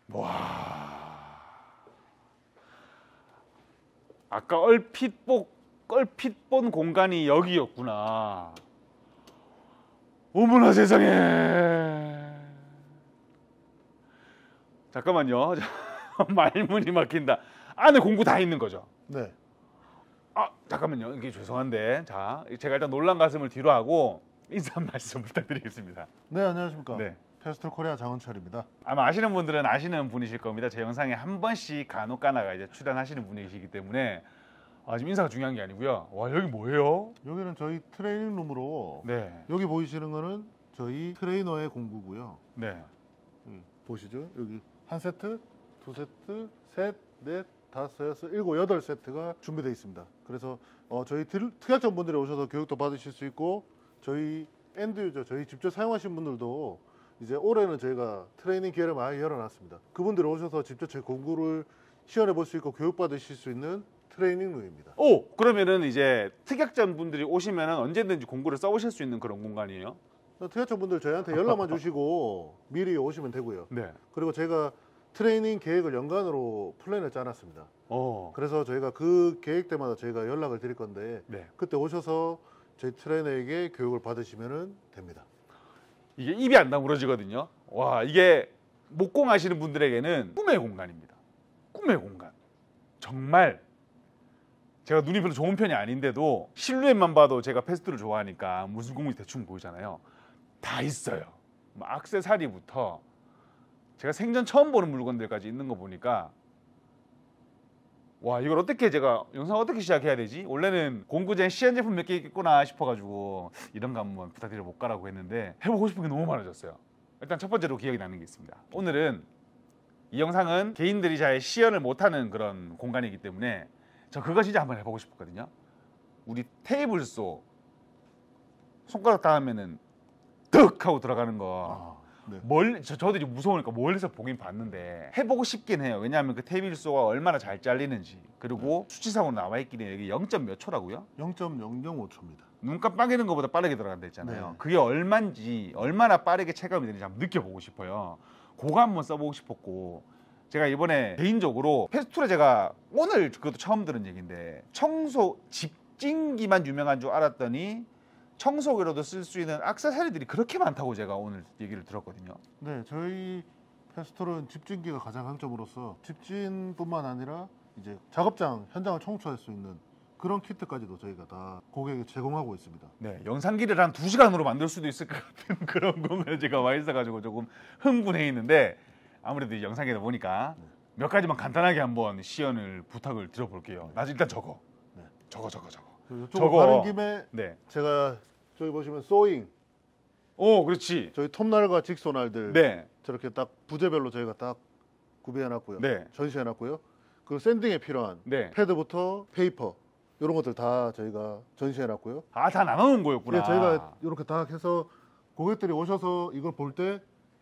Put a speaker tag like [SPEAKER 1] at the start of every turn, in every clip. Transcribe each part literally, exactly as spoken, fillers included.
[SPEAKER 1] 와. 아까 얼핏 보, 얼핏 본 공간이 여기였구나. 어머나 세상에. 잠깐만요. 말문이 막힌다. 안에 공구 다 있는 거죠?
[SPEAKER 2] 네.
[SPEAKER 1] 아 잠깐만요. 이게 죄송한데, 자 제가 일단 놀란 가슴을 뒤로 하고 인사 한 말씀 부탁드리겠습니다.
[SPEAKER 2] 네, 안녕하십니까.
[SPEAKER 1] 네.
[SPEAKER 2] 페스톨 코리아 장은철입니다.
[SPEAKER 1] 아마 아시는 분들은 아시는 분이실 겁니다. 제 영상에 한 번씩 간혹 가다가 이제 출연하시는 분이시기 때문에 아, 지금 인사가 중요한 게 아니고요. 와 여기 뭐예요?
[SPEAKER 2] 여기는 저희 트레이닝 룸으로
[SPEAKER 1] 네.
[SPEAKER 2] 여기 보이시는 거는 저희 트레이너의 공구고요.
[SPEAKER 1] 네.
[SPEAKER 2] 여기 보시죠. 여기 한 세트, 두 세트, 셋, 넷, 다섯, 여섯, 일곱, 여덟 세트가 준비되어 있습니다. 그래서 어, 저희 특약전분들이 오셔서 교육도 받으실 수 있고 저희 엔드유저, 저희 직접 사용하신 분들도 이제 올해는 저희가 트레이닝 기회를 많이 열어놨습니다. 그분들이 오셔서 직접 제 공구를 시연해 볼 수 있고 교육받으실 수 있는 트레이닝 룸입니다.
[SPEAKER 1] 오 그러면은 이제 특약전 분들이 오시면은 언제든지 공구를 써보실 수 있는 그런 공간이에요?
[SPEAKER 2] 특약전분들 저희한테 연락만 주시고 미리 오시면 되고요.
[SPEAKER 1] 네.
[SPEAKER 2] 그리고 제가 트레이닝 계획을 연간으로 플랜을 짜놨습니다.
[SPEAKER 1] 어.
[SPEAKER 2] 그래서 저희가 그 계획 때마다 저희가 연락을 드릴 건데
[SPEAKER 1] 네.
[SPEAKER 2] 그때 오셔서 저희 트레이너에게 교육을 받으시면 됩니다.
[SPEAKER 1] 이게 입이 안 다물어지거든요. 와 이게 목공 하시는 분들에게는 꿈의 공간입니다. 꿈의 공간. 정말 제가 눈이 별로 좋은 편이 아닌데도 실루엣만 봐도 제가 패스트를 좋아하니까 무슨 공인지 대충 보이잖아요. 다 있어요. 뭐 액세서리부터 제가 생전 처음 보는 물건들까지 있는 거 보니까 와 이걸 어떻게 제가 영상 어떻게 시작해야 되지? 원래는 공구젠 시연 제품 몇 개 있겠구나 싶어가지고 이런 거 한번 부탁드려 볼까라고 했는데 해보고 싶은 게 너무 많아졌어요. 일단 첫 번째로 기억이 나는 게 있습니다. 오늘은 이 영상은 개인들이 잘 시연을 못하는 그런 공간이기 때문에 저 그거 진짜 한번 해보고 싶었거든요. 우리 테이블소 손가락 닿으면은 득 하고 들어가는 거.
[SPEAKER 2] 아, 네.
[SPEAKER 1] 멀 저, 저들이 무서우니까 멀리서 보긴 봤는데 해보고 싶긴 해요. 왜냐하면 그 테이블소가 얼마나 잘 잘리는지 그리고 수치상으로 나와 있긴 해요. 이게 영 점 몇 초라고요?
[SPEAKER 2] 영 점 영영오 초입니다.
[SPEAKER 1] 눈 깜빡이는 것보다 빠르게 들어간다 했잖아요.
[SPEAKER 2] 네.
[SPEAKER 1] 그게 얼마인지 얼마나 빠르게 체감이 되는지 한번 느껴보고 싶어요. 그거 한번 써보고 싶었고 제가 이번에 개인적으로 페스툴에 제가 오늘 그것도 처음 들은 얘기인데 청소 집진기만 유명한 줄 알았더니 청소기로도 쓸 수 있는 액세서리들이 그렇게 많다고 제가 오늘 얘기를 들었거든요.
[SPEAKER 2] 네, 저희 페스톨은 집진기가 가장 강점으로서 집진뿐만 아니라 이제 작업장 현장을 청소할 수 있는 그런 키트까지도 저희가 다 고객에게 제공하고 있습니다.
[SPEAKER 1] 네, 영상기를 한 두 시간으로 만들 수도 있을 것 같은 그런 공간에 제가 와 있어가지고 조금 흥분해 있는데 아무래도 이 영상에다 보니까 몇 가지만 간단하게 한번 시연을 부탁을 드려볼게요. 나 일단 저거,
[SPEAKER 2] 네.
[SPEAKER 1] 저거, 저거, 저거.
[SPEAKER 2] 저거 가는 김에
[SPEAKER 1] 네.
[SPEAKER 2] 제가 저기 보시면 소잉,
[SPEAKER 1] 오, 그렇지.
[SPEAKER 2] 저희 톱날과 직소날들
[SPEAKER 1] 네,
[SPEAKER 2] 저렇게 딱 부재별로 저희가 딱 구비해놨고요.
[SPEAKER 1] 네,
[SPEAKER 2] 전시해놨고요. 그리고 샌딩에 필요한
[SPEAKER 1] 네.
[SPEAKER 2] 패드부터 페이퍼 이런 것들 다 저희가 전시해놨고요.
[SPEAKER 1] 아, 다 나눠놓은 거였구나.
[SPEAKER 2] 예, 저희가 이렇게 딱 해서 고객들이 오셔서 이걸 볼 때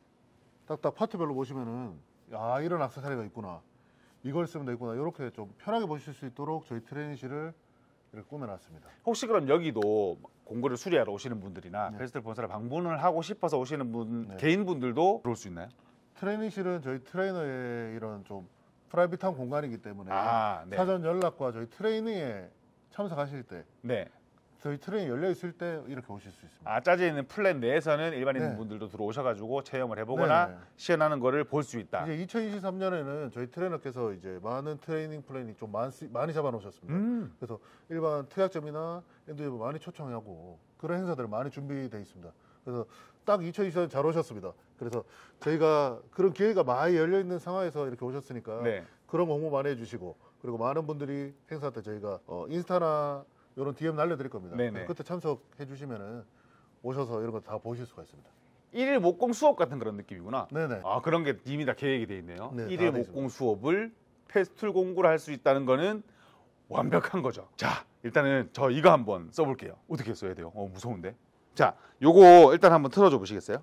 [SPEAKER 2] 딱딱 파트별로 보시면은 야 이런 액세서리가 있구나, 이걸 쓰면 되겠구나, 이렇게 좀 편하게 보실 수 있도록 저희 트레이닝실을 이렇게 꾸며놨습니다.
[SPEAKER 1] 혹시 그럼 여기도 공구를 수리하러 오시는 분들이나
[SPEAKER 2] 네.
[SPEAKER 1] 페스톨 본사를 방문을 하고 싶어서 오시는 분
[SPEAKER 2] 네.
[SPEAKER 1] 개인분들도 들어올 수 있나요?
[SPEAKER 2] 트레이닝실은 저희 트레이너의 이런 좀 프라이빗한 공간이기 때문에
[SPEAKER 1] 아, 네.
[SPEAKER 2] 사전 연락과 저희 트레이닝에 참석하실 때
[SPEAKER 1] 네.
[SPEAKER 2] 저희 트레이닝 열려 있을 때 이렇게 오실 수 있습니다.
[SPEAKER 1] 아, 짜져 있는 플랜 내에서는 일반인
[SPEAKER 2] 네.
[SPEAKER 1] 분들도 들어오셔가지고 체험을 해보거나
[SPEAKER 2] 네.
[SPEAKER 1] 시연하는 거를 볼 수 있다.
[SPEAKER 2] 이제 이천이십삼 년에는 저희 트레이너께서 이제 많은 트레이닝 플랜이 좀 많, 많이 잡아놓으셨습니다.
[SPEAKER 1] 음.
[SPEAKER 2] 그래서 일반 특약점이나 엔드웨브 많이 초청하고 그런 행사들 많이 준비되어 있습니다. 그래서 딱 이천이십삼 년 잘 오셨습니다. 그래서 저희가 그런 기회가 많이 열려 있는 상황에서 이렇게 오셨으니까
[SPEAKER 1] 네.
[SPEAKER 2] 그런 공모 많이 해주시고 그리고 많은 분들이 행사 때 저희가 어, 인스타나 이런 디엠 날려드릴 겁니다.
[SPEAKER 1] 네네.
[SPEAKER 2] 그때 참석해 주시면은 오셔서 이런 거 다 보실 수가 있습니다.
[SPEAKER 1] 일일 목공 수업 같은 그런 느낌이구나.
[SPEAKER 2] 네네.
[SPEAKER 1] 아, 그런 게 이미 다 계획이 돼 있네요.
[SPEAKER 2] 네,
[SPEAKER 1] 일일
[SPEAKER 2] 다 돼
[SPEAKER 1] 목공 수업을 페스툴 공구를 할 수 있다는 거는 완벽한 거죠. 자, 일단은 저 이거 한번 써볼게요. 어떻게 써야 돼요? 어, 무서운데. 자, 요거 일단 한번 틀어줘 보시겠어요?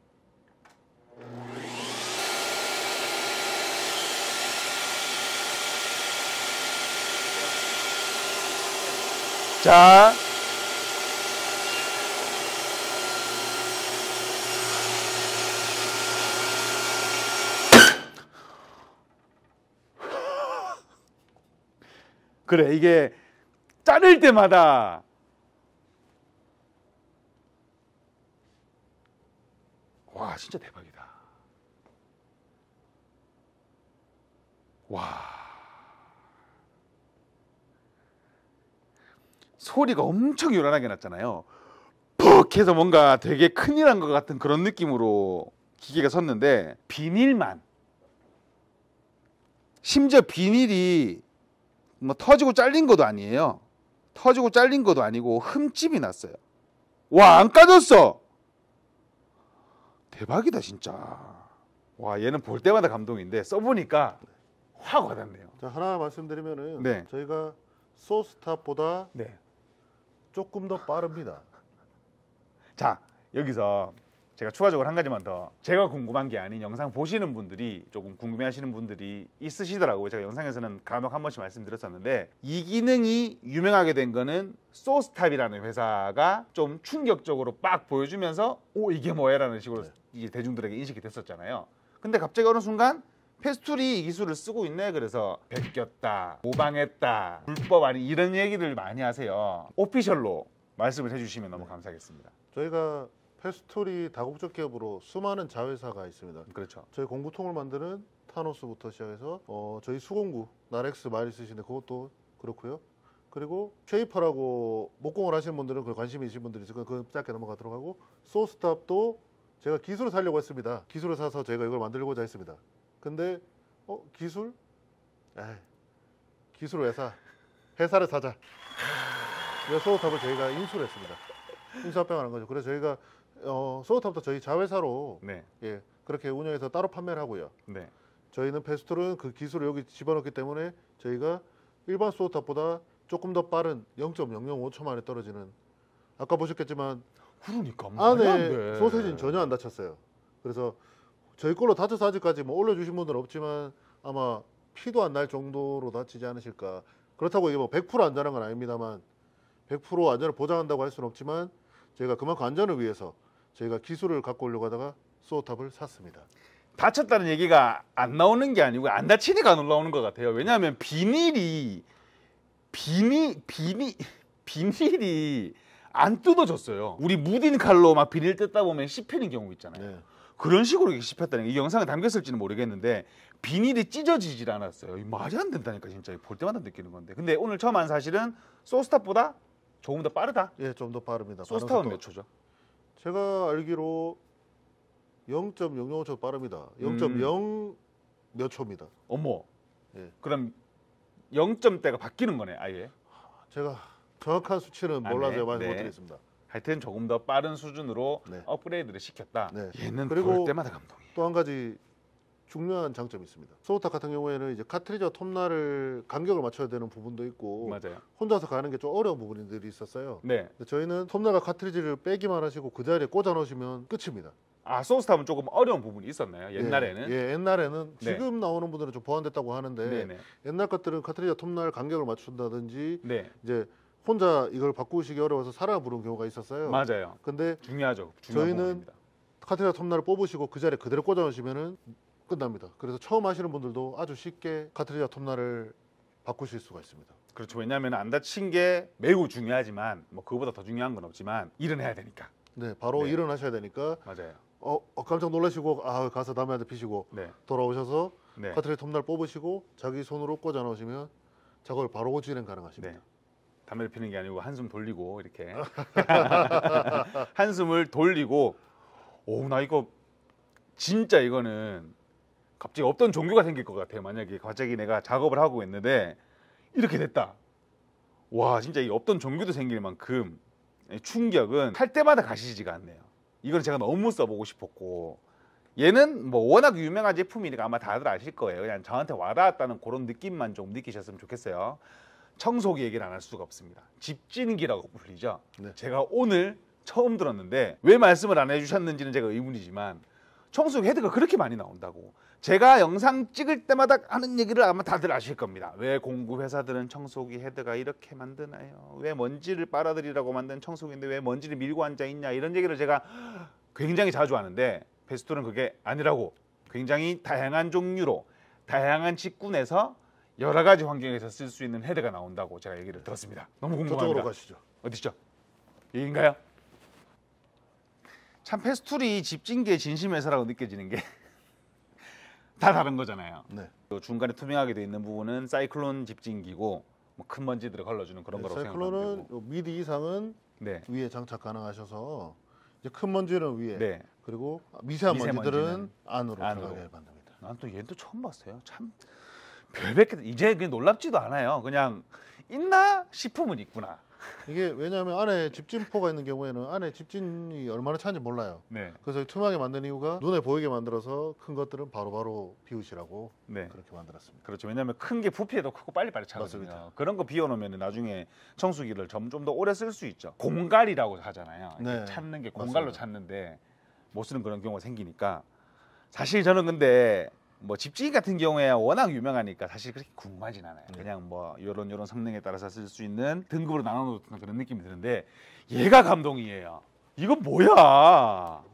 [SPEAKER 1] 자, 그래 이게 자를 때마다 와 진짜 대박이다. 와 소리가 엄청 요란하게 났잖아요. 퍽 해서 뭔가 되게 큰일 난 것 같은 그런 느낌으로 기계가 섰는데 비닐만 심지어 비닐이 뭐 터지고 잘린 것도 아니에요. 터지고 잘린 것도 아니고 흠집이 났어요. 와 안 까졌어. 대박이다 진짜. 와 얘는 볼 때마다 감동인데 써보니까 확 와닿네요.
[SPEAKER 2] 자 하나 말씀드리면은
[SPEAKER 1] 네.
[SPEAKER 2] 저희가 소스탑보다
[SPEAKER 1] 네.
[SPEAKER 2] 조금 더 빠릅니다.
[SPEAKER 1] 자 여기서 제가 추가적으로 한 가지만 더 제가 궁금한 게 아닌 영상 보시는 분들이 조금 궁금해하시는 분들이 있으시더라고요. 제가 영상에서는 간혹 한 번씩 말씀드렸었는데 이 기능이 유명하게 된 거는 소스탑이라는 회사가 좀 충격적으로 빡 보여주면서 오 이게 뭐야라는 식으로
[SPEAKER 2] 네.
[SPEAKER 1] 이게 대중들에게 인식이 됐었잖아요. 근데 갑자기 어느 순간 페스툴이 이 기술을 쓰고 있네. 그래서 베꼈다, 모방했다, 불법 아니 이런 얘기를 많이 하세요. 오피셜로 말씀을 해주시면 너무 감사하겠습니다.
[SPEAKER 2] 저희가 페스토리 다국적 기업으로 수많은 자회사가 있습니다.
[SPEAKER 1] 그렇죠.
[SPEAKER 2] 저희 공구통을 만드는 타노스부터 시작해서 어, 저희 수공구 나렉스 많이 쓰시는데 그것도 그렇고요. 그리고 쉐이퍼라고 목공을 하시는 분들은 그 관심이 있으신 분들이 있으니까 그 짧게 넘어가도록 하고 소스탑도 제가 기술을 사려고 했습니다. 기술을 사서 제가 이걸 만들고자 했습니다. 근데 어 기술? 에이, 기술 회사 회사를 사자. 그래서 소스탑을 저희가 인수를 했습니다. 인수합병하는 거죠. 그래서 저희가 어, 소스탑도 저희 자회사로
[SPEAKER 1] 네,
[SPEAKER 2] 예, 그렇게 운영해서 따로 판매를 하고요.
[SPEAKER 1] 네.
[SPEAKER 2] 저희는 페스툴은 그 기술을 여기 집어넣기 때문에 저희가 일반 소스탑보다 조금 더 빠른 영 점 영영오 초 만에 떨어지는 아까 보셨겠지만
[SPEAKER 1] 그러니까 말이 안
[SPEAKER 2] 안에
[SPEAKER 1] 돼.
[SPEAKER 2] 소세지는 전혀 안 다쳤어요. 그래서 저희 걸로 다쳐서 아직까지 뭐 올려주신 분들은 없지만 아마 피도 안 날 정도로 다치지 않으실까. 그렇다고 이게 뭐 백 퍼센트 안전한 건 아닙니다만 백 퍼센트 안전을 보장한다고 할 수는 없지만 저희가 그만큼 안전을 위해서 저희가 기술을 갖고 오려고 하다가 소스탑을 샀습니다.
[SPEAKER 1] 다쳤다는 얘기가 안 나오는 게 아니고 안 다치니까 안 올라오는 것 같아요. 왜냐하면 비닐이 비닐 비닐 비닐이 안 뜯어졌어요. 우리 무딘 칼로 막 비닐 뜯다 보면 씹히는 경우 있잖아요.
[SPEAKER 2] 네.
[SPEAKER 1] 그런 식으로 이렇게 씹혔다는 게 이 영상에 담겼을지는 모르겠는데 비닐이 찢어지질 않았어요. 이 말이 안 된다니까 진짜 볼 때마다 느끼는 건데. 근데 오늘 처음 한 사실은 소스탑보다 조금 더 빠르다.
[SPEAKER 2] 예, 좀 더 빠릅니다.
[SPEAKER 1] 소스탑은
[SPEAKER 2] 반응
[SPEAKER 1] 몇
[SPEAKER 2] 속도가.
[SPEAKER 1] 초죠?
[SPEAKER 2] 제가 알기로 영 점 영영오 초 빠릅니다. 영 점 영 몇 초입니다.
[SPEAKER 1] 어머.
[SPEAKER 2] 예.
[SPEAKER 1] 그럼 영 점대가 바뀌는 거네 아예.
[SPEAKER 2] 제가 정확한 수치는
[SPEAKER 1] 아,
[SPEAKER 2] 몰라서
[SPEAKER 1] 네,
[SPEAKER 2] 말씀
[SPEAKER 1] 네.
[SPEAKER 2] 못 드리겠습니다.
[SPEAKER 1] 하여튼 조금 더 빠른 수준으로
[SPEAKER 2] 네.
[SPEAKER 1] 업그레이드를 시켰다.
[SPEAKER 2] 네.
[SPEAKER 1] 얘는
[SPEAKER 2] 그리고
[SPEAKER 1] 볼 때마다 감동이에요.
[SPEAKER 2] 또 한 가지 중요한 장점이 있습니다. 소스탑 같은 경우에는 이제 카트리지와 톱날을 간격을 맞춰야 되는 부분도 있고
[SPEAKER 1] 맞아요.
[SPEAKER 2] 혼자서 가는 게 좀 어려운 부분들이 있었어요.
[SPEAKER 1] 네.
[SPEAKER 2] 근데 저희는 톱날과 카트리지를 빼기만 하시고 그 자리에 꽂아 놓으시면 끝입니다.
[SPEAKER 1] 아 소스탑은 조금 어려운 부분이 있었나요? 옛날에는?
[SPEAKER 2] 예, 예, 옛날에는
[SPEAKER 1] 네.
[SPEAKER 2] 지금 나오는 분들은 좀 보완됐다고 하는데
[SPEAKER 1] 네네.
[SPEAKER 2] 옛날 것들은 카트리지와 톱날 간격을 맞춘다든지
[SPEAKER 1] 네.
[SPEAKER 2] 이제 혼자 이걸 바꾸시기 어려워서 사람을 부르는 경우가 있었어요.
[SPEAKER 1] 맞아요.
[SPEAKER 2] 근데
[SPEAKER 1] 중요하죠. 중요한
[SPEAKER 2] 저희는
[SPEAKER 1] 부분입니다.
[SPEAKER 2] 카트리지와 톱날을 뽑으시고 그 자리에 그대로 꽂아 놓으시면은 끝납니다. 그래서 처음 하시는 분들도 아주 쉽게 카트리지와 톱날을 바꾸실 수가 있습니다.
[SPEAKER 1] 그렇죠. 왜냐하면 안 다친 게 매우 중요하지만 뭐 그거보다 더 중요한 건 없지만 일은 해야 되니까.
[SPEAKER 2] 네, 바로
[SPEAKER 1] 네.
[SPEAKER 2] 일어나셔야 되니까
[SPEAKER 1] 맞아요.
[SPEAKER 2] 어, 어, 깜짝 놀라시고 아 가서 담배 한 대 피시고
[SPEAKER 1] 네.
[SPEAKER 2] 돌아오셔서
[SPEAKER 1] 네.
[SPEAKER 2] 카트리지 톱날 뽑으시고 자기 손으로 꽂아 놓으시면 작업을 바로 진행 가능하십니다.
[SPEAKER 1] 네. 담배를 피는 게 아니고 한숨 돌리고 이렇게 한숨을 돌리고 오 나 이거 진짜 이거는 갑자기 없던 종교가 생길 것 같아요. 만약에 갑자기 내가 작업을 하고 있는데 이렇게 됐다. 와 진짜 이 없던 종교도 생길 만큼 충격은 할 때마다 가시지가 않네요. 이걸 제가 너무 써보고 싶었고 얘는 뭐 워낙 유명한 제품이니까 아마 다들 아실 거예요. 그냥 저한테 와닿았다는 그런 느낌만 좀 느끼셨으면 좋겠어요. 청소기 얘기를 안 할 수가 없습니다. 집진기라고 불리죠.
[SPEAKER 2] 네.
[SPEAKER 1] 제가 오늘 처음 들었는데 왜 말씀을 안 해주셨는지는 제가 의문이지만 청소기 헤드가 그렇게 많이 나온다고. 제가 영상 찍을 때마다 하는 얘기를 아마 다들 아실 겁니다. 왜 공구 회사들은 청소기 헤드가 이렇게 만드나요? 왜 먼지를 빨아들이라고 만든 청소기인데 왜 먼지를 밀고 앉아 있냐? 이런 얘기를 제가 굉장히 자주 하는데 페스툴은 그게 아니라고. 굉장히 다양한 종류로 다양한 직군에서 여러 가지 환경에서 쓸 수 있는 헤드가 나온다고 제가 얘기를 들었습니다. 너무 궁금합니다.
[SPEAKER 2] 저쪽으로 가시죠.
[SPEAKER 1] 어디죠? 여기인가요? 참 페스툴이 집진기의 진심회사라고 느껴지는 게 다 다른 거잖아요.
[SPEAKER 2] 네.
[SPEAKER 1] 중간에 투명하게 돼 있는 부분은 사이클론 집진기고 뭐 큰 먼지들을 걸러주는 그런
[SPEAKER 2] 네,
[SPEAKER 1] 거라고
[SPEAKER 2] 사이클론은
[SPEAKER 1] 생각하면 되고.
[SPEAKER 2] 미디 이상은
[SPEAKER 1] 네.
[SPEAKER 2] 위에 장착 가능하셔서 이제 큰 먼지는 위에
[SPEAKER 1] 네.
[SPEAKER 2] 그리고 미세한
[SPEAKER 1] 미세먼지는
[SPEAKER 2] 먼지들은 안으로,
[SPEAKER 1] 안으로.
[SPEAKER 2] 들어가게 만듭니다.
[SPEAKER 1] 난 또 얘도 처음 봤어요. 참 별백 개 이제 그냥 놀랍지도 않아요. 그냥 있나 싶으면 있구나.
[SPEAKER 2] 이게 왜냐하면 안에 집진포가 있는 경우에는 안에 집진이 얼마나 차는지 몰라요.
[SPEAKER 1] 네.
[SPEAKER 2] 그래서 투명하게 만든 이유가 눈에 보이게 만들어서 큰 것들은 바로바로 비우시라고
[SPEAKER 1] 네.
[SPEAKER 2] 그렇게 만들었습니다.
[SPEAKER 1] 그렇죠. 왜냐하면 큰 게 부피에도 크고 빨리빨리 차거든요.
[SPEAKER 2] 맞습니다.
[SPEAKER 1] 그런 거 비워놓으면 나중에 청소기를 좀 좀 더 오래 쓸 수 있죠. 공갈이라고 하잖아요. 이렇게
[SPEAKER 2] 네.
[SPEAKER 1] 찾는 게 공갈로
[SPEAKER 2] 맞습니다.
[SPEAKER 1] 찾는데 못 쓰는 그런 경우가 생기니까 사실 저는 근데 뭐 집진기 같은 경우에 워낙 유명하니까 사실 그렇게 궁금하진 않아요.
[SPEAKER 2] 네.
[SPEAKER 1] 그냥 뭐 이런 이런 성능에 따라서 쓸 수 있는 등급으로 나눠놓는 그런 느낌이 드는데 얘가 감동이에요. 이거 뭐야?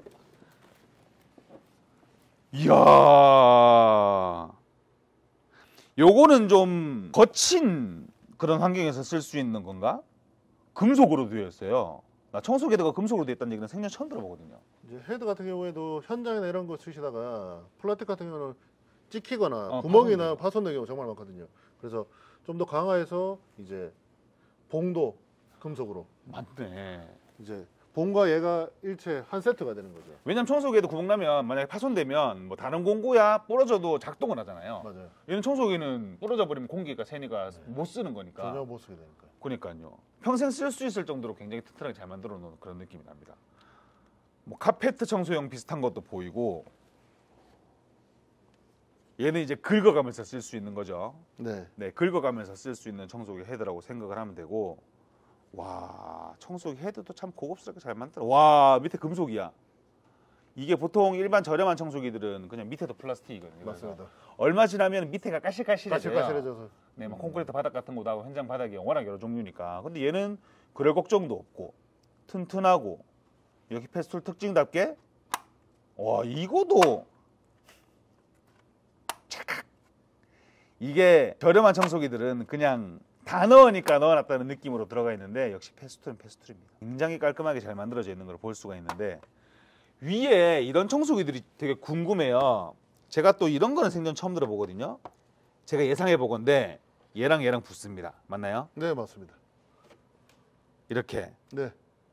[SPEAKER 1] 이야, 요거는 좀 거친 그런 환경에서 쓸 수 있는 건가? 금속으로 되어 있어요. 나 청소기가 금속으로 되어 있다는 얘기는 생전 처음 들어보거든요.
[SPEAKER 2] 이제 헤드 같은 경우에도 현장이나 이런 거 쓰시다가 플라스틱 같은 경우는 찍히거나
[SPEAKER 1] 어,
[SPEAKER 2] 구멍이나 파손되는 경우가 정말 많거든요. 그래서 좀 더 강화해서 이제 봉도 금속으로
[SPEAKER 1] 맞네.
[SPEAKER 2] 이제 봉과 얘가 일체 한 세트가 되는 거죠.
[SPEAKER 1] 왜냐면 청소기에도 구멍 나면 만약에 파손되면 뭐 다른 공구야 부러져도 작동을 하잖아요.
[SPEAKER 2] 맞아요.
[SPEAKER 1] 얘는 청소기는 부러져 버리면 공기가 새니까
[SPEAKER 2] 네.
[SPEAKER 1] 못 쓰는 거니까.
[SPEAKER 2] 전혀 못 쓰게 되니까.
[SPEAKER 1] 그러니까요. 평생 쓸 수 있을 정도로 굉장히 튼튼하게 잘 만들어 놓은 그런 느낌이 납니다. 뭐 카페트 청소용 비슷한 것도 보이고 얘는 이제 긁어가면서 쓸 수 있는 거죠.
[SPEAKER 2] 네.
[SPEAKER 1] 네, 긁어가면서 쓸 수 있는 청소기 헤드라고 생각을 하면 되고 와, 청소기 헤드도 참 고급스럽게 잘 만들어. 와, 밑에 금속이야. 이게 보통 일반 저렴한 청소기들은 그냥 밑에도 플라스틱이거든요. 그래서
[SPEAKER 2] 맞습니다.
[SPEAKER 1] 얼마 지나면 밑에가 까실까실해져요.
[SPEAKER 2] 까실까실해져서
[SPEAKER 1] 네, 막 콘크리트 바닥 같은 거도 하고 현장 바닥이 워낙 여러 종류니까. 근데 얘는 그럴 걱정도 없고 튼튼하고 여기 페스툴 특징답게 와, 이거도 찰칵. 이게 저렴한 청소기들은 그냥 다 넣으니까 넣어놨다는 느낌으로 들어가 있는데 역시 페스툴은 페스툴입니다. 굉장히 깔끔하게 잘 만들어져 있는 걸 볼 수가 있는데 위에 이런 청소기들이 되게 궁금해요. 제가 또 이런 거는 생전 처음 들어보거든요. 제가 예상해 보건데 얘랑 얘랑 붙습니다. 맞나요?
[SPEAKER 2] 네, 맞습니다.
[SPEAKER 1] 이렇게.
[SPEAKER 2] 네.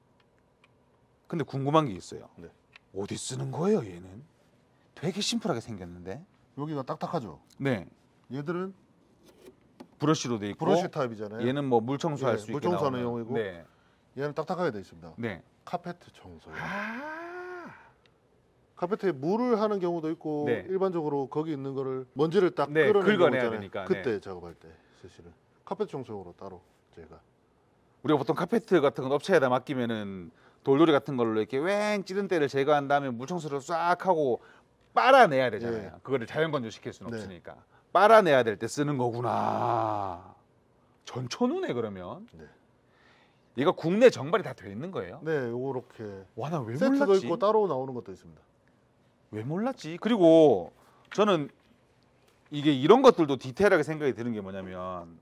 [SPEAKER 1] 근데 궁금한 게 있어요.
[SPEAKER 2] 네.
[SPEAKER 1] 어디 쓰는 거예요, 얘는? 되게 심플하게 생겼는데.
[SPEAKER 2] 여기가 딱딱하죠.
[SPEAKER 1] 네.
[SPEAKER 2] 얘들은
[SPEAKER 1] 브러쉬로 돼 있고
[SPEAKER 2] 브러쉬 타입이잖아요.
[SPEAKER 1] 얘는 뭐 물 청소할
[SPEAKER 2] 예,
[SPEAKER 1] 수
[SPEAKER 2] 물
[SPEAKER 1] 있게
[SPEAKER 2] 청소하는
[SPEAKER 1] 나오는.
[SPEAKER 2] 용이고.
[SPEAKER 1] 네.
[SPEAKER 2] 얘는 딱딱하게 돼 있습니다.
[SPEAKER 1] 네.
[SPEAKER 2] 카페트 청소용.
[SPEAKER 1] 아.
[SPEAKER 2] 카페트에 물을 하는 경우도 있고
[SPEAKER 1] 네.
[SPEAKER 2] 일반적으로 거기 있는 거를 먼지를 딱
[SPEAKER 1] 네,
[SPEAKER 2] 끌어내는
[SPEAKER 1] 긁어내야
[SPEAKER 2] 경우 있잖아요.
[SPEAKER 1] 되니까,
[SPEAKER 2] 그때 작업할 때 사실은 카페트 청소용으로 따로 제가
[SPEAKER 1] 우리가 보통 카페트 같은 건 업체에다 맡기면은 돌돌이 같은 걸로 이렇게 왱 찌든 때를 제거한 다음에 물 청소를 싹 하고 빨아내야 되잖아요.
[SPEAKER 2] 예.
[SPEAKER 1] 그거를 자연 건조시킬 수는
[SPEAKER 2] 네.
[SPEAKER 1] 없으니까. 빨아내야 될 때 쓰는 거구나. 전천후네 그러면.
[SPEAKER 2] 네.
[SPEAKER 1] 얘가 국내 정발이 다 돼 있는 거예요?
[SPEAKER 2] 네, 요렇게
[SPEAKER 1] 와, 나 왜
[SPEAKER 2] 세트도
[SPEAKER 1] 몰랐지?
[SPEAKER 2] 있고 따로 나오는 것도 있습니다.
[SPEAKER 1] 왜 몰랐지? 그리고 저는 이게 이런 것들도 디테일하게 생각이 드는 게 뭐냐면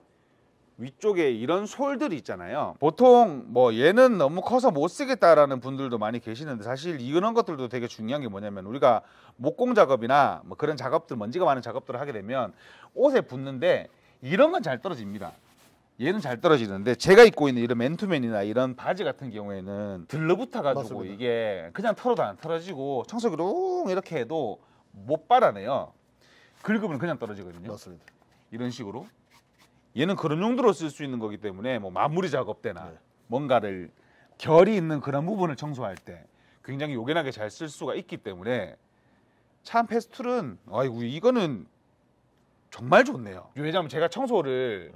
[SPEAKER 1] 위쪽에 이런 솔들이 있잖아요. 보통 뭐 얘는 너무 커서 못 쓰겠다라는 분들도 많이 계시는데 사실 이런 것들도 되게 중요한 게 뭐냐면 우리가 목공 작업이나 뭐 그런 작업들, 먼지가 많은 작업들을 하게 되면 옷에 붙는데 이런 건 잘 떨어집니다. 얘는 잘 떨어지는데 제가 입고 있는 이런 맨투맨이나 이런 바지 같은 경우에는 들러붙어 가지고
[SPEAKER 2] 맞습니다.
[SPEAKER 1] 이게 그냥 털어도 안 떨어지고 청소기로 이렇게 해도 못 빨아내요. 긁으면 그냥 떨어지거든요.
[SPEAKER 2] 맞습니다.
[SPEAKER 1] 이런 식으로. 얘는 그런 용도로 쓸 수 있는 거기 때문에 뭐 마무리 작업 때나
[SPEAKER 2] 네.
[SPEAKER 1] 뭔가를 결이 있는 그런 부분을 청소할 때 굉장히 요긴하게 잘 쓸 수가 있기 때문에 참 페스툴은 아이고 이거는 정말 좋네요. 왜냐하면 제가 청소를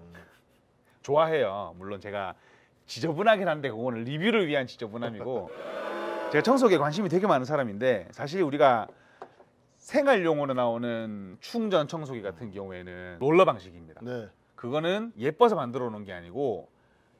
[SPEAKER 1] 좋아해요. 물론 제가 지저분하긴 한데 그거는 리뷰를 위한 지저분함이고 제가 청소기에 관심이 되게 많은 사람인데 사실 우리가 생활용으로 나오는 충전 청소기 같은 경우에는 롤러 방식입니다.
[SPEAKER 2] 네.
[SPEAKER 1] 그거는 예뻐서 만들어 놓은 게 아니고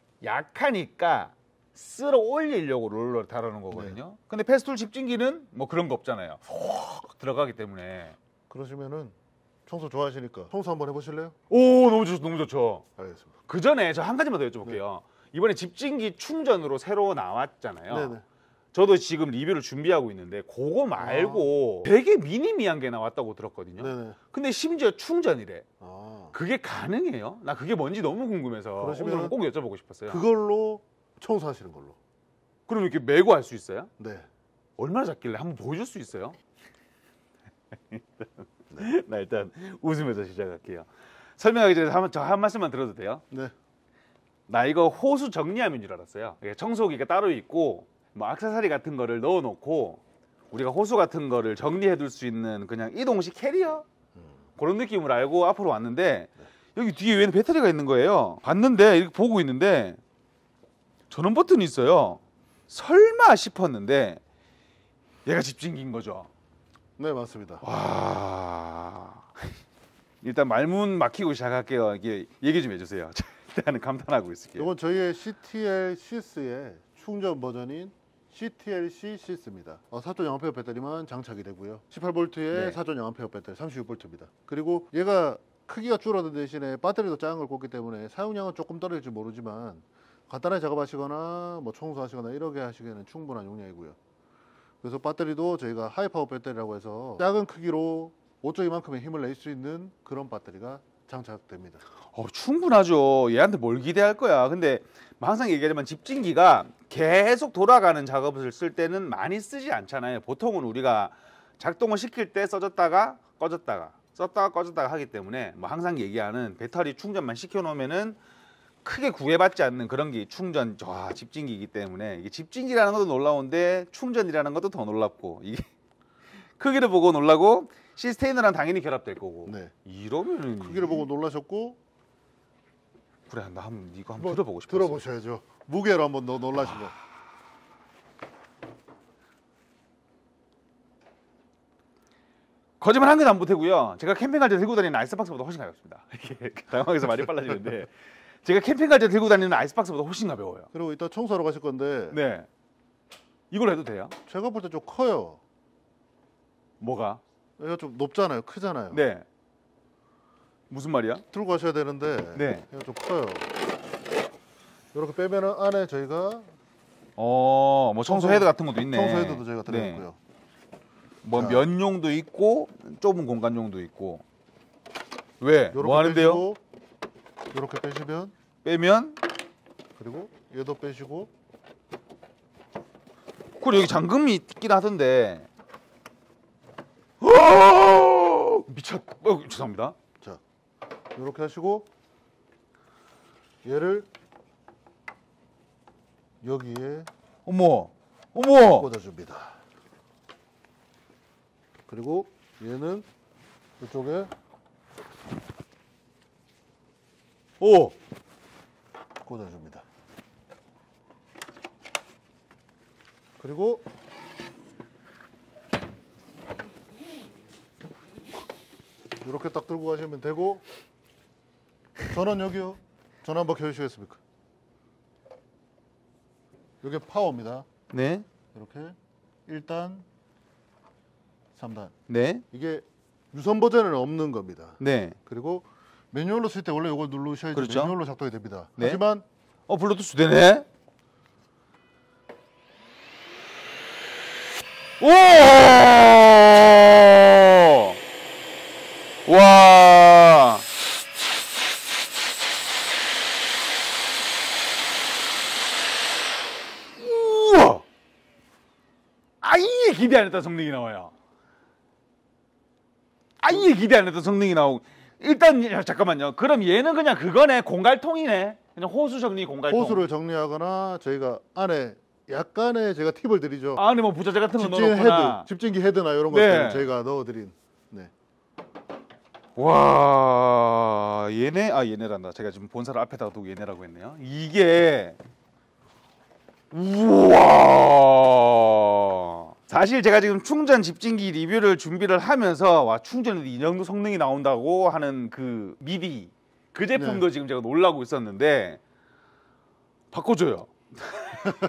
[SPEAKER 1] 약하니까 쓸어 올리려고 롤러를 달아놓은 거거든요. 근데 페스툴 집진기는 뭐 그런 거 없잖아요. 쏙 들어가기 때문에
[SPEAKER 2] 그러시면은 청소 좋아하시니까 청소 한번 해보실래요?
[SPEAKER 1] 오 너무 좋죠, 너무 좋죠.
[SPEAKER 2] 알겠습니다.
[SPEAKER 1] 그 전에 저 한 가지만 더 여쭤볼게요. 이번에 집진기 충전으로 새로 나왔잖아요.
[SPEAKER 2] 네네.
[SPEAKER 1] 저도 지금 리뷰를 준비하고 있는데 그거 말고 되게 미니미한 게 나왔다고 들었거든요.
[SPEAKER 2] 네네.
[SPEAKER 1] 근데 심지어 충전이래.
[SPEAKER 2] 아,
[SPEAKER 1] 그게 가능해요? 나 그게 뭔지 너무 궁금해서
[SPEAKER 2] 그러시면은
[SPEAKER 1] 오늘 꼭 여쭤보고 싶었어요.
[SPEAKER 2] 그걸로 청소하시는 걸로.
[SPEAKER 1] 그럼 이렇게 메고 할 수 있어요?
[SPEAKER 2] 네.
[SPEAKER 1] 얼마나 작길래 한번 보여줄 수 있어요? 네. 나 일단 웃으면서 시작할게요. 설명하기 전에 한, 저 한 말씀만 들어도 돼요?
[SPEAKER 2] 네.
[SPEAKER 1] 나 이거 호수 정리함인 줄 알았어요. 이게 청소기가 따로 있고 뭐 액세서리 같은 거를 넣어놓고 우리가 호수 같은 거를 정리해둘 수 있는 그냥 이동식 캐리어 그런 느낌을 알고 앞으로 왔는데 여기 뒤에 왜 배터리가 있는 거예요. 봤는데 이렇게 보고 있는데 전원 버튼이 있어요. 설마 싶었는데 얘가 집진기인 거죠.
[SPEAKER 2] 네, 맞습니다.
[SPEAKER 1] 와 일단 말문 막히고 시작할게요. 이게 얘기 좀 해주세요. 일단은 감탄하고 있을게요.
[SPEAKER 2] 이건 저희의 씨티엘 시스의 충전 버전인 씨티엘씨 시스입니다. 어, 사 점 영 암페어 배터리만 장착이 되고요. 십팔 볼트에
[SPEAKER 1] 네.
[SPEAKER 2] 사 점 영 암페어 배터리 삼십육 볼트입니다. 그리고 얘가 크기가 줄어든 대신에 배터리도 작은 걸 꽂기 때문에 사용량은 조금 떨어질지 모르지만 간단하게 작업하시거나 뭐 청소하시거나 이렇게 하시기에는 충분한 용량이고요. 그래서 배터리도 저희가 하이파워 배터리라고 해서 작은 크기로 오쪽이만큼의 힘을 낼 수 있는 그런 배터리가 장착됩니다.
[SPEAKER 1] 어, 충분하죠. 얘한테 뭘 기대할 거야. 근데 항상 얘기하지만 집진기가 계속 돌아가는 작업을 쓸 때는 많이 쓰지 않잖아요. 보통은 우리가 작동을 시킬 때 써졌다가 꺼졌다가 썼다가 꺼졌다가 하기 때문에 뭐 항상 얘기하는 배터리 충전만 시켜놓으면은 크게 구애받지 않는 그런 게 충전 와, 집진기이기 때문에 이게 집진기라는 것도 놀라운데 충전이라는 것도 더 놀랍고 이게 크기를 보고 놀라고 시스테이너랑 당연히 결합될 거고
[SPEAKER 2] 네.
[SPEAKER 1] 이러면은
[SPEAKER 2] 크기를 보고 놀라셨고
[SPEAKER 1] 그래 나 한번 이거 한번
[SPEAKER 2] 뭐
[SPEAKER 1] 들어보고 싶어.
[SPEAKER 2] 들어보셔야죠. 무게로 한번 더 놀라시고.
[SPEAKER 1] 거짓말 한 개도 안 보태고요. 제가 캠핑 갈 때 들고 다니는 아이스박스보다 훨씬 가볍습니다. 이게 당황해서 말이 빨라지는데 제가 캠핑 갈 때 들고 다니는 아이스박스보다 훨씬 가벼워요.
[SPEAKER 2] 그리고 이따 청소하러 가실 건데
[SPEAKER 1] 네. 이걸 해도 돼요?
[SPEAKER 2] 제가 볼 때 좀 커요.
[SPEAKER 1] 뭐가?
[SPEAKER 2] 얘가 좀 높잖아요. 크잖아요.
[SPEAKER 1] 네. 무슨 말이야?
[SPEAKER 2] 들고 가셔야 되는데
[SPEAKER 1] 네.
[SPEAKER 2] 얘가 좀 커요. 이렇게 빼면은 안에 저희가
[SPEAKER 1] 어, 뭐 청소 헤드 같은 것도 있네.
[SPEAKER 2] 청소 헤드도 저희가
[SPEAKER 1] 네.
[SPEAKER 2] 들어있고요.
[SPEAKER 1] 뭐
[SPEAKER 2] 자.
[SPEAKER 1] 면용도 있고 좁은 공간용도 있고. 왜?
[SPEAKER 2] 요렇게
[SPEAKER 1] 뭐 하는데요?
[SPEAKER 2] 빼시고, 이렇게 빼시면
[SPEAKER 1] 빼면
[SPEAKER 2] 그리고 얘도 빼시고
[SPEAKER 1] 그리고 여기 잠금이 있긴 하던데. 오! 미쳤. 어, 죄송합니다.
[SPEAKER 2] 자 이렇게 하시고 얘를 여기에
[SPEAKER 1] 어머. 어머.
[SPEAKER 2] 꽂아줍니다. 그리고 얘는 이쪽에
[SPEAKER 1] 오.
[SPEAKER 2] 꽂아줍니다. 그리고 이렇게 딱 들고 가시면 되고 전원 여기요. 전원 한번 켜주시겠습니까? 이게 파워입니다.
[SPEAKER 1] 네.
[SPEAKER 2] 이렇게 일 단, 삼 단.
[SPEAKER 1] 네.
[SPEAKER 2] 이게 유선 버전에는 없는 겁니다.
[SPEAKER 1] 네.
[SPEAKER 2] 그리고 매뉴얼로 쓸 때 원래 이걸 누르셔야지
[SPEAKER 1] 그렇죠.
[SPEAKER 2] 매뉴얼로 작동이 됩니다.
[SPEAKER 1] 네.
[SPEAKER 2] 하지만
[SPEAKER 1] 어, 블루투스 되네. 오! 와! 우와! 아예 기대 안 했던 성능이 나와요. 아예 기대 안 했던 성능이 나오고 일단 야, 잠깐만요. 그럼 얘는 그냥 그거네. 공갈통이네. 그냥 호수 정리 공갈통.
[SPEAKER 2] 호수를 정리하거나 저희가 안에 약간의 제가 팁을 드리죠.
[SPEAKER 1] 안에 뭐 부자재 같은 거
[SPEAKER 2] 집진
[SPEAKER 1] 넣어놓거나.
[SPEAKER 2] 헤드, 집진기 헤드나 이런
[SPEAKER 1] 네.
[SPEAKER 2] 것들 저희가 넣어드린. 네.
[SPEAKER 1] 와 얘네 아 얘네란다. 제가 지금 본사를 앞에다가 두고 얘네라고 했네요. 이게 우와. 사실 제가 지금 충전 집진기 리뷰를 준비를 하면서 와 충전이 이 정도 성능이 나온다고 하는 그 미디 그 제품도
[SPEAKER 2] 네.
[SPEAKER 1] 지금 제가 놀라고 있었는데 바꿔줘요.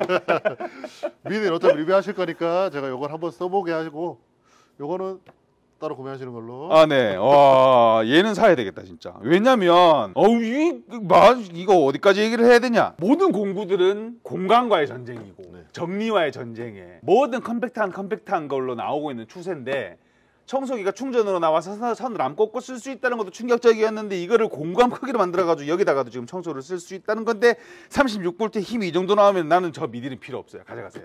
[SPEAKER 2] 미디는 어차피 리뷰하실 거니까 제가 이걸 한번 써보게 하시고 요거는 따로 구매하시는 걸로.
[SPEAKER 1] 아, 네. 와, 얘는 사야 되겠다, 진짜. 왜냐면, 어우, 이, 마, 이거 어디까지 얘기를 해야 되냐? 모든 공구들은 공간과의 전쟁이고,
[SPEAKER 2] 네.
[SPEAKER 1] 정리와의 전쟁에, 뭐든 컴팩트한, 컴팩트한 걸로 나오고 있는 추세인데, 청소기가 충전으로 나와서 선을 안 꽂고 쓸 수 있다는 것도 충격적이었는데, 이거를 공간 크기로 만들어가지고 여기다가도 지금 청소를 쓸 수 있다는 건데, 삼십육 볼트 힘이 이 정도 나오면 나는 저 미디는 필요 없어요. 가져가세요.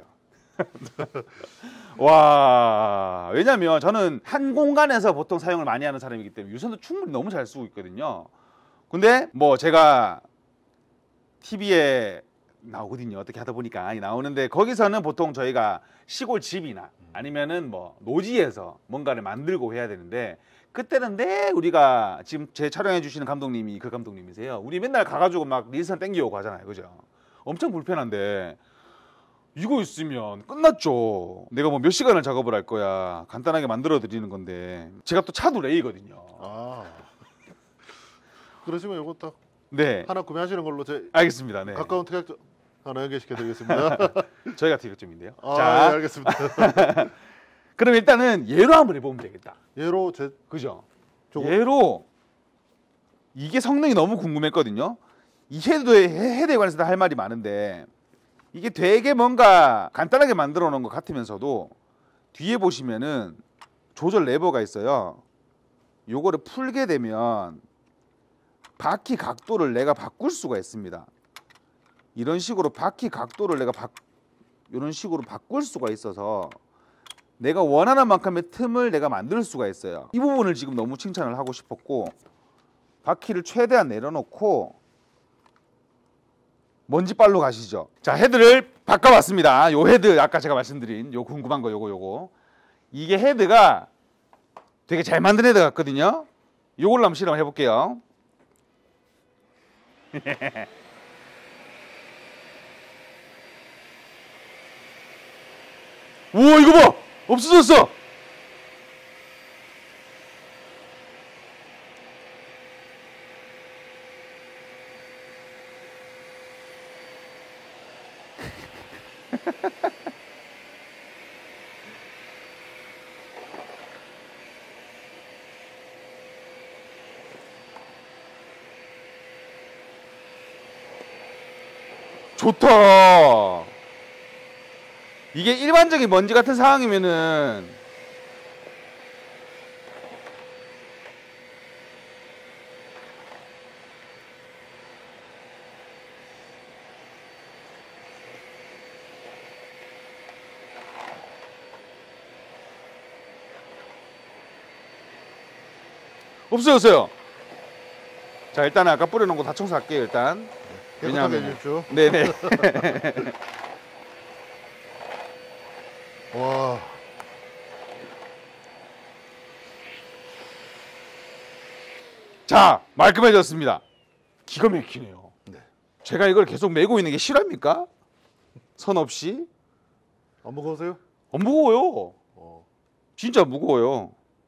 [SPEAKER 1] 와, 왜냐면 저는 한 공간에서 보통 사용을 많이 하는 사람이기 때문에 유선도 충분히 너무 잘 쓰고 있거든요. 근데 뭐 제가 티비에 나오거든요. 어떻게 하다 보니까 많이 나오는데, 거기서는 보통 저희가 시골 집이나 아니면은 뭐 노지에서 뭔가를 만들고 해야 되는데, 그때는 네 우리가 지금 제 촬영해 주시는 감독님이 그 감독님이세요. 우리 맨날 가가지고 막 릴선 땡기고 하잖아요, 그죠? 엄청 불편한데 이거 있으면 끝났죠. 내가 뭐 몇 시간을 작업을 할 거야. 간단하게 만들어 드리는 건데, 제가 또 차도 레이거든요.
[SPEAKER 2] 아. 그러시면 이거 딱
[SPEAKER 1] 네,
[SPEAKER 2] 하나 구매하시는 걸로 제
[SPEAKER 1] 알겠습니다. 네,
[SPEAKER 2] 가까운 특약점 하나 연결시켜 드리겠습니다.
[SPEAKER 1] 저희가 티격점인데요.
[SPEAKER 2] 아,
[SPEAKER 1] 자,
[SPEAKER 2] 네, 알겠습니다.
[SPEAKER 1] 그럼 일단은 얘로 한번 해보면 되겠다.
[SPEAKER 2] 얘로 제
[SPEAKER 1] 그죠?
[SPEAKER 2] 저거-
[SPEAKER 1] 얘로 이게 성능이 너무 궁금했거든요. 이 헤드에 헤드에 관해서 할 말이 많은데, 이게 되게 뭔가 간단하게 만들어 놓은 것 같으면서도 뒤에 보시면은 조절 레버가 있어요. 요거를 풀게 되면 바퀴 각도를 내가 바꿀 수가 있습니다. 이런 식으로 바퀴 각도를 내가 바, 이런 식으로 바꿀 수가 있어서 내가 원하는 만큼의 틈을 내가 만들 수가 있어요. 이 부분을 지금 너무 칭찬을 하고 싶었고, 바퀴를 최대한 내려놓고 먼지빨로 가시죠. 자, 헤드를 바꿔봤습니다. 요 헤드, 아까 제가 말씀드린 요 궁금한 거 요거 요거 이게 헤드가 되게 잘 만든 헤드 같거든요. 요걸로 한번 실험해 볼게요. 우와, 이거 봐! 없어졌어! 좋다. 이게 일반적인 먼지 같은 상황이면은 없어졌어요. 자, 일단 아까 뿌려놓은 거 다 청소할게요. 일단
[SPEAKER 2] 깨끗하게
[SPEAKER 1] 왜냐하면-
[SPEAKER 2] 해주십시오.
[SPEAKER 1] 네네.
[SPEAKER 2] 와,
[SPEAKER 1] 자, 말끔해졌습니다. 기가 막히네요.
[SPEAKER 2] 네.
[SPEAKER 1] 제가 이걸 계속 메고 있는 게 실화입니까? 선 없이?
[SPEAKER 2] 안 무거우세요?
[SPEAKER 1] 안 무거워요.
[SPEAKER 2] 어.
[SPEAKER 1] 진짜 무거워요.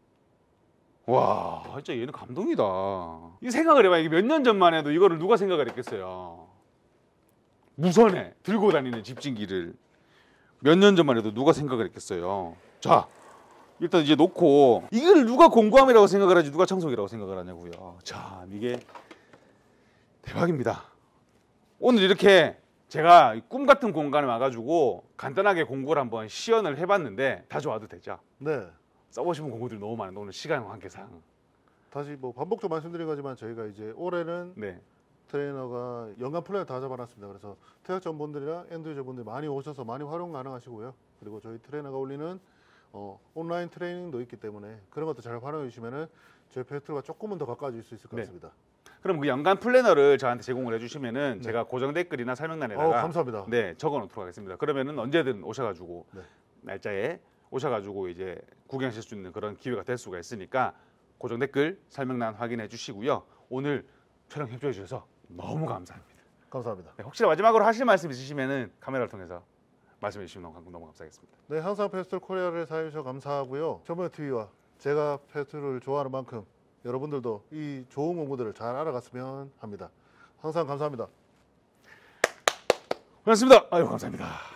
[SPEAKER 1] 와, 진짜 얘는 감동이다. 이 생각을 해봐. 이게 몇 년 전만 해도 이거를 누가 생각을 했겠어요. 무선에 들고 다니는 집진기를 몇 년 전만 해도 누가 생각을 했겠어요. 자, 일단 이제 놓고 이걸 누가 공구함이라고 생각을 하지 누가 청소기라고 생각을 하냐고요. 참, 이게 대박입니다. 오늘 이렇게 제가 꿈 같은 공간에 와가지고 간단하게 공구를 한번 시연을 해봤는데 다시 와도 되죠?
[SPEAKER 2] 네.
[SPEAKER 1] 써보시면 공구들이 너무 많은데 오늘 시간 관계상
[SPEAKER 2] 다시 뭐 반복적으로 말씀드린 거지만 저희가 이제 올해는
[SPEAKER 1] 네,
[SPEAKER 2] 트레이너가 연간 플랜을 다 잡아놨습니다. 그래서 특약전분들이랑 엔드유저분들 많이 오셔서 많이 활용 가능하시고요. 그리고 저희 트레이너가 올리는 어, 온라인 트레이닝도 있기 때문에 그런 것도 잘 활용해 주시면은 저희 페스트가 조금은 더 가까워질 수 있을 것
[SPEAKER 1] 네.
[SPEAKER 2] 같습니다.
[SPEAKER 1] 그럼 그 연간 플래너를 저한테 제공을 해주시면은
[SPEAKER 2] 네.
[SPEAKER 1] 제가 고정 댓글이나
[SPEAKER 2] 어,
[SPEAKER 1] 설명란에다가
[SPEAKER 2] 감사합니다.
[SPEAKER 1] 네 적어놓도록 하겠습니다. 그러면은 언제든 오셔가지고
[SPEAKER 2] 네.
[SPEAKER 1] 날짜에 오셔가지고 이제 구경하실 수 있는 그런 기회가 될 수가 있으니까 고정 댓글 설명란 확인해 주시고요. 오늘 촬영 협조해 주셔서 너무 감사합니다.
[SPEAKER 2] 감사합니다.
[SPEAKER 1] 네, 혹시 마지막으로 하실 말씀 있으시면은 카메라를 통해서 말씀해 주시면 너무, 너무 감사하겠습니다.
[SPEAKER 2] 네, 항상 페스트 코리아를 사용해 주셔서 감사하고요. 저번 티비와 제가 페스트를 좋아하는 만큼 여러분들도 이 좋은 공부들을 잘 알아갔으면 합니다. 항상 감사합니다.
[SPEAKER 1] 고맙습니다. 아유, 감사합니다.